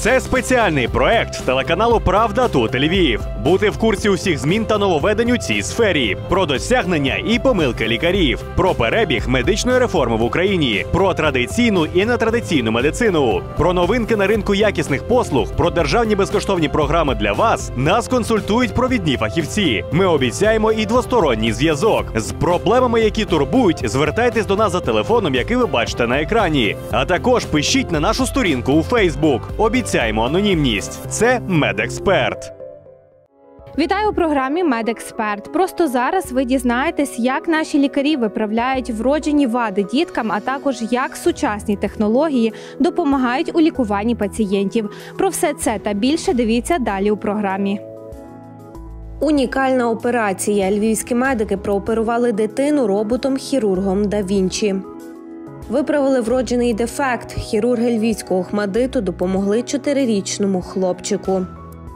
Це спеціальний проект телеканалу «Правда тут Львів». Бути в курсі усіх змін та нововведень у цій сфері. Про досягнення і помилки лікарів. Про перебіг медичної реформи в Україні. Про традиційну і нетрадиційну медицину. Про новинки на ринку якісних послуг. Про державні безкоштовні програми для вас. Нас консультують провідні фахівці. Ми обіцяємо і двосторонній зв'язок. З проблемами, які турбують, звертайтесь до нас за телефоном, який ви бачите на екрані. А також пишіть на нашу сторінку у Facebook. Обіцяємо анонімність. Це медексперт. Вітаю у програмі «Медексперт». Просто зараз ви дізнаєтесь, як наші лікарі виправляють вроджені вади діткам, а також як сучасні технології допомагають у лікуванні пацієнтів. Про все це та більше дивіться далі у програмі. Унікальна операція. Львівські медики прооперували дитину роботом-хірургом да Вінчі. Виправили вроджений дефект. Хірурги львівського ОХМАДИТу допомогли 4-річному хлопчику.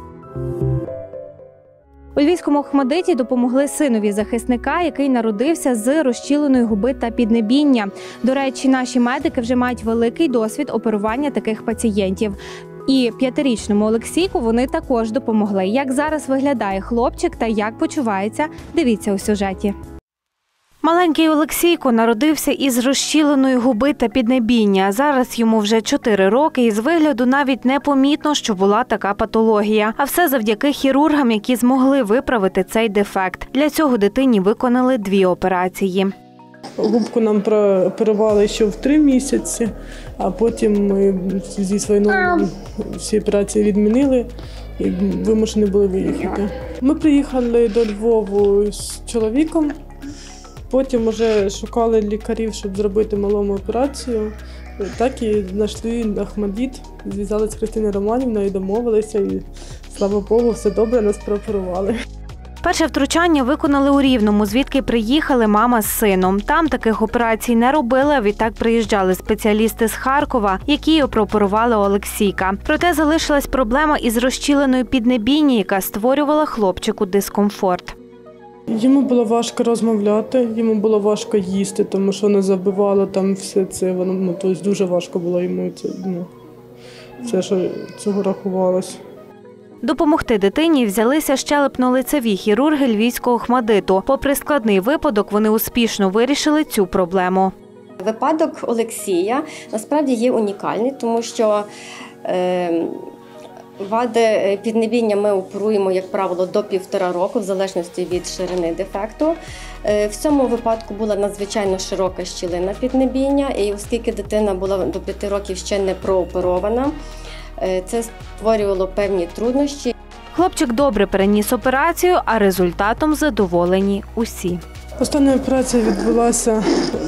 У Львівському ОХМАДИТі допомогли синові захисника, який народився з розчіленої губи та піднебіння. До речі, наші медики вже мають великий досвід оперування таких пацієнтів. І 5-річному Олексійку вони також допомогли. Як зараз виглядає хлопчик та як почувається, дивіться у сюжеті. Маленький Олексійко народився із розчіленої губи та піднебіння. Зараз йому вже 4 роки і з вигляду навіть не помітно, що була така патологія. А все завдяки хірургам, які змогли виправити цей дефект. Для цього дитині виконали 2 операції. Губку нам прооперували ще в 3 місяці, а потім ми зі своєю всі операції відмінили і вимушені були виїхати. Ми приїхали до Львову з чоловіком. Потім вже шукали лікарів, щоб зробити малому операцію. Так і знайшли ОХМАДИТ, зв'язалися з Христиною Романівною, домовилися і, слава Богу, все добре, нас прооперували. Перше втручання виконали у Рівному, звідки приїхали мама з сином. Там таких операцій не робили, а відтак приїжджали спеціалісти з Харкова, які прооперували Олексійка. Проте залишилась проблема із розчіленою піднебіння, яка створювала хлопчику дискомфорт. Йому було важко розмовляти, йому було важко їсти, тому що не забивало там все це. Тобто дуже важко було йому все, що цього рахувалось. Допомогти дитині взялися щелепно-лицеві хірурги Львівського ОХМАДИТу. Попри складний випадок, вони успішно вирішили цю проблему. Випадок Олексія насправді є унікальний, тому що вади піднебіння ми оперуємо, як правило, до 1,5 року, в залежності від ширини дефекту. В цьому випадку була надзвичайно широка щілина піднебіння, і оскільки дитина була до 5 років ще не прооперована, це створювало певні труднощі. Хлопчик добре переніс операцію, а результатом задоволені усі. Остання операція відбулася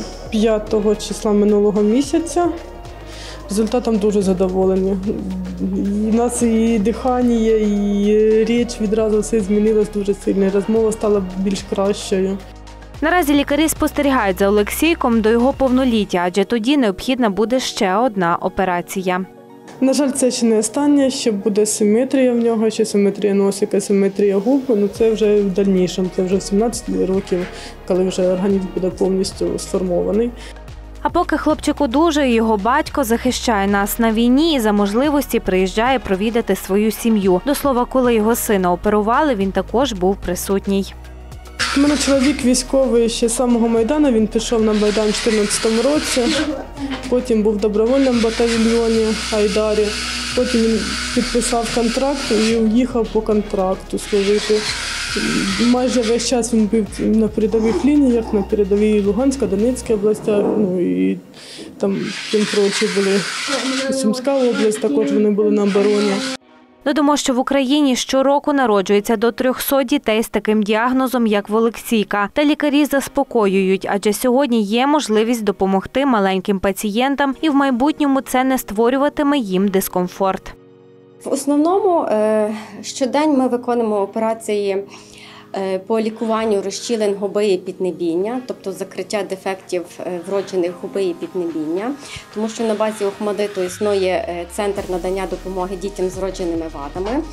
5 числа минулого місяця. Результатом дуже задоволені. У нас і дихання, і річ відразу все змінилось дуже сильно, розмова стала більш кращою. Наразі лікарі спостерігають за Олексійком до його повноліття, адже тоді необхідна буде ще одна операція. На жаль, це ще не останнє, ще буде симетрія в нього, ще симетрія носика, симетрія губ. Це вже в дальнішому, це вже в 17 років, коли вже організм буде повністю сформований. А поки хлопчик одужує, його батько захищає нас на війні і за можливості приїжджає провідати свою сім'ю. До слова, коли його сина оперували, він також був присутній. У мене чоловік військовий ще з самого Майдану, він пішов на Майдан у 2014 році, потім був в добровольному батальйоні Айдарі, потім він підписав контракт і уїхав по контракту служити. Майже весь час він був на передових лініях, на передовій Луганська, Донецька області, і там тим прочі були. Сумська область, також вони були на обороні. Додамо, що в Україні щороку народжується до 300 дітей з таким діагнозом, як в Олексійка. Та лікарі заспокоюють, адже сьогодні є можливість допомогти маленьким пацієнтам і в майбутньому це не створюватиме їм дискомфорт. В основному щодень ми виконуємо операції по лікуванню розчілин губи і піднебіння, тобто закриття дефектів вроджених губи і піднебіння, тому що на базі ОХМАДИТу існує центр надання допомоги дітям з вродженими вадами.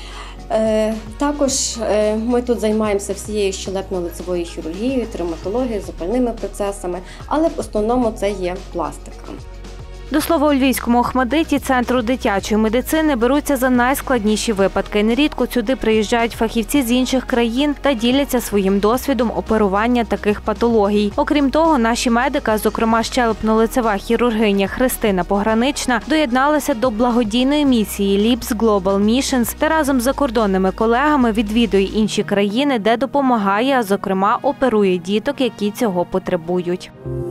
Також ми тут займаємося всією щелепно-лицевою хірургією, травматологією, запальними процесами, але в основному це є пластика. До слова, у Львівському ОХМАДИТі, центру дитячої медицини, беруться за найскладніші випадки. Нерідко сюди приїжджають фахівці з інших країн та діляться своїм досвідом оперування таких патологій. Окрім того, наші медики, зокрема щелепно-лицева хірургиня Христина Погранична, доєдналися до благодійної місії LIBS Global Missions та разом з закордонними колегами відвідує інші країни, де допомагає, а зокрема оперує діток, які цього потребують.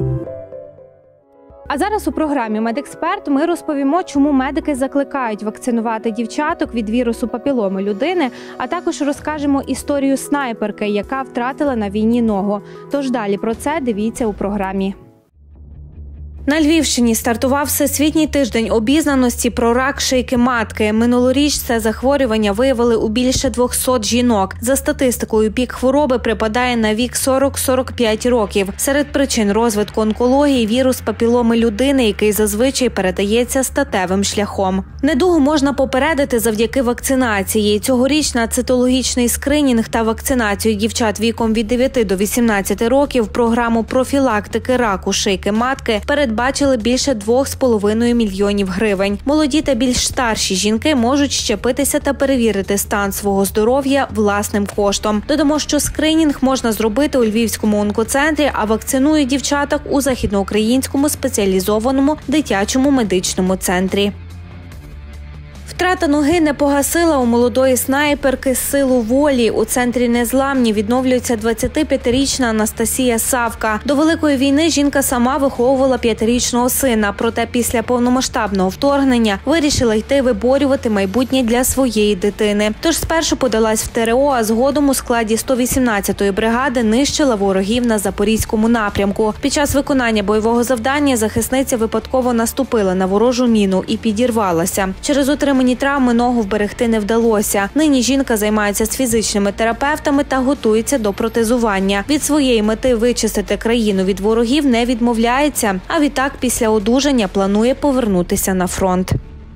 А зараз у програмі «Медексперт» ми розповімо, чому медики закликають вакцинувати дівчаток від вірусу папіломи людини, а також розкажемо історію снайперки, яка втратила на війні ногу. Тож далі про це дивіться у програмі. На Львівщині стартував Всесвітній тиждень обізнаності про рак шийки матки. Минулоріч це захворювання виявили у більше 200 жінок. За статистикою, пік хвороби припадає на вік 40-45 років. Серед причин розвитку онкології – вірус папіломи людини, який зазвичай передається статевим шляхом. Недугу можна попередити завдяки вакцинації. Цьогоріч на цитологічний скринінг та вакцинацію дівчат віком від 9 до 18 років програму профілактики раку шийки матки передбачили більше 2,5 мільйонів гривень. Молоді та більш старші жінки можуть щепитися та перевірити стан свого здоров'я власним коштом. Додамо, що скринінг можна зробити у Львівському онкоцентрі, а вакцинують дівчаток у Західноукраїнському спеціалізованому дитячому медичному центрі. Втрата ноги не погасила у молодої снайперки силу волі. У центрі «Незламні» відновлюється 25-річна Анастасія Савка. До Великої війни жінка сама виховувала 5-річного сина, проте після повномасштабного вторгнення вирішила йти виборювати майбутнє для своєї дитини. Тож спершу подалась в ТРО, а згодом у складі 118-ї бригади нищила ворогів на Запорізькому напрямку. Під час виконання бойового завдання захисниця випадково наступила на ворожу міну і підірвалася. Через отримані травми ногу вберегти не вдалося. Нині жінка займається з фізичними терапевтами та готується до протезування. Від своєї мети вичистити країну від ворогів не відмовляється, а відтак після одужання планує повернутися на фронт.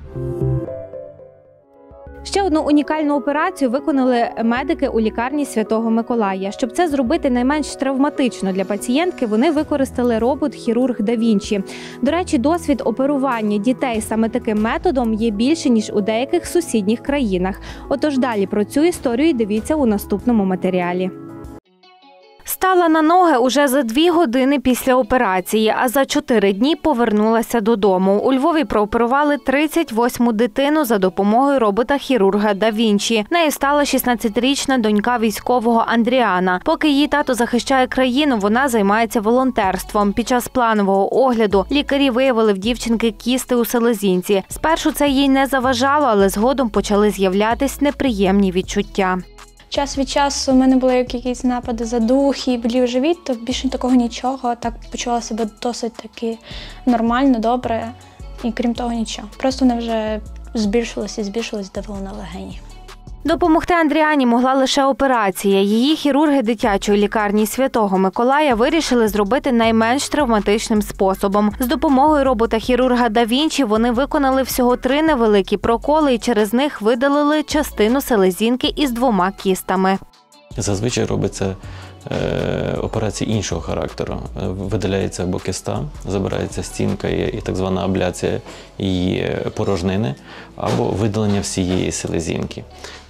Ще одну унікальну операцію виконали медики у лікарні Святого Миколая. Щоб це зробити найменш травматично для пацієнтки, вони використали робот-хірург да Вінчі. До речі, досвід оперування дітей саме таким методом є більше, ніж у деяких сусідніх країнах. Отож далі про цю історію дивіться у наступному матеріалі. Стала на ноги уже за 2 години після операції, а за 4 дні повернулася додому. У Львові прооперували 38-му дитину за допомогою робота-хірурга да Вінчі. Нею стала 16-річна донька військового Андріана. Поки її тато захищає країну, вона займається волонтерством. Під час планового огляду лікарі виявили в дівчинки кісти у селезінці. Спершу це їй не заважало, але згодом почали з'являтись неприємні відчуття. Час від часу в мене були якісь напади задухи, болів живіт, то більше такого нічого. Так почувала себе досить таки нормально, добре і крім того нічого. Просто вони вже збільшились, давило на легені. Допомогти Андріані могла лише операція. Її хірурги дитячої лікарні Святого Миколая вирішили зробити найменш травматичним способом. З допомогою робота-хірурга да Вінчі вони виконали всього 3 невеликі проколи і через них видалили частину селезінки із 2 кістами. Зазвичай робиться операції іншого характеру. Видаляється або киста, забирається стінка і так звана абляція її порожнини, або видалення всієї селезінки.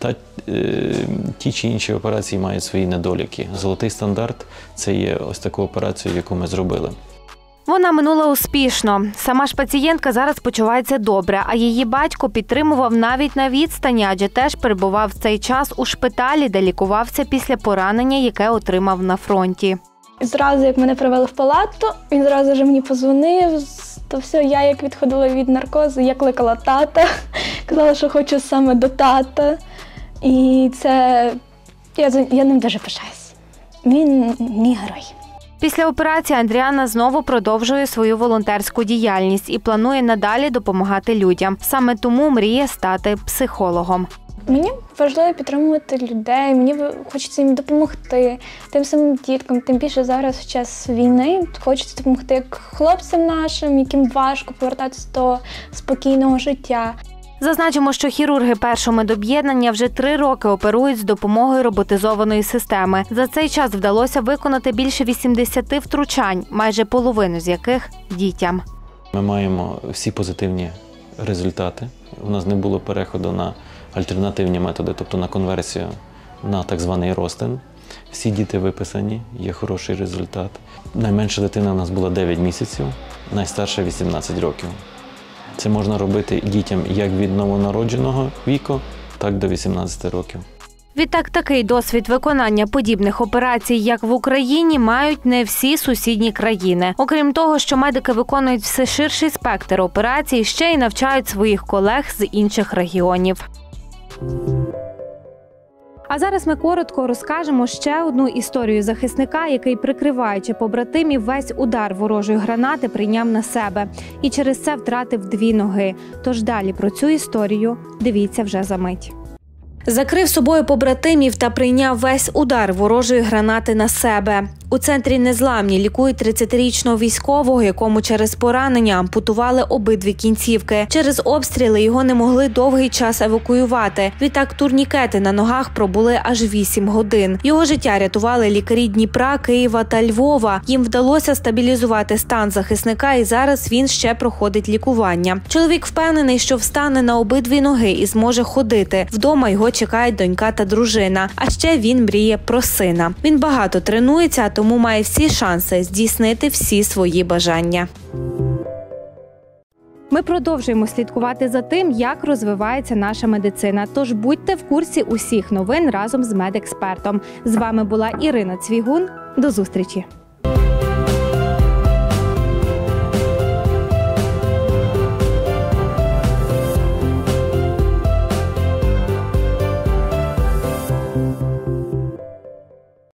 Ті чи інші операції мають свої недоліки. Золотий стандарт – це є ось таку операцію, яку ми зробили. Вона минула успішно. Сама ж пацієнтка зараз почувається добре, а її батько підтримував навіть на відстані, адже теж перебував в цей час у шпиталі, де лікувався після поранення, яке отримав на фронті. Зразу, як мене привели в палату, він зразу ж мені подзвонив, то все, я як відходила від наркозу, я кликала тата, казала, що хочу саме до тата. І це, я ним дуже пишаюсь. Він мій герой. Після операції Андріана знову продовжує свою волонтерську діяльність і планує надалі допомагати людям. Саме тому мріє стати психологом. Мені важливо підтримувати людей, мені хочеться їм допомогти, тим самим діткам, тим більше зараз в час війни хочеться допомогти як хлопцям нашим, яким важко повертатися до спокійного життя. Зазначимо, що хірурги першого медоб'єднання вже 3 роки оперують з допомогою роботизованої системи. За цей час вдалося виконати більше 80 втручань, майже половину з яких – дітям. Ми Ми маємо всі позитивні результати. У нас не було переходу на альтернативні методи, тобто на конверсію на так званий розтин. Всі діти виписані, є хороший результат. Найменша дитина у нас була 9 місяців, найстарша 18 років. Це можна робити дітям як від новонародженого віку, так до 18 років. Відтак, такий досвід виконання подібних операцій, як в Україні, мають не всі сусідні країни. Окрім того, що медики виконують все ширший спектр операцій, ще й навчають своїх колег з інших регіонів. А зараз ми коротко розкажемо ще одну історію захисника, який, прикриваючи побратимів, весь удар ворожої гранати прийняв на себе. І через це втратив 2 ноги. Тож далі про цю історію дивіться вже за мить. Закрив собою побратимів та прийняв весь удар ворожої гранати на себе. У центрі Незламні лікують 30-річного військового, якому через поранення ампутували обидві кінцівки. Через обстріли його не могли довгий час евакуювати. Відтак турнікети на ногах пробули аж 8 годин. Його життя рятували лікарі Дніпра, Києва та Львова. Їм вдалося стабілізувати стан захисника, і зараз він ще проходить лікування. Чоловік впевнений, що встане на обидві ноги і зможе ходити. Вдома його чекають донька та дружина. А ще він мріє про сина. Він багато тренується, тому має всі шанси здійснити всі свої бажання. Ми продовжуємо слідкувати за тим, як розвивається наша медицина. Тож будьте в курсі усіх новин разом з медекспертом. З вами була Ірина Цвігун. До зустрічі!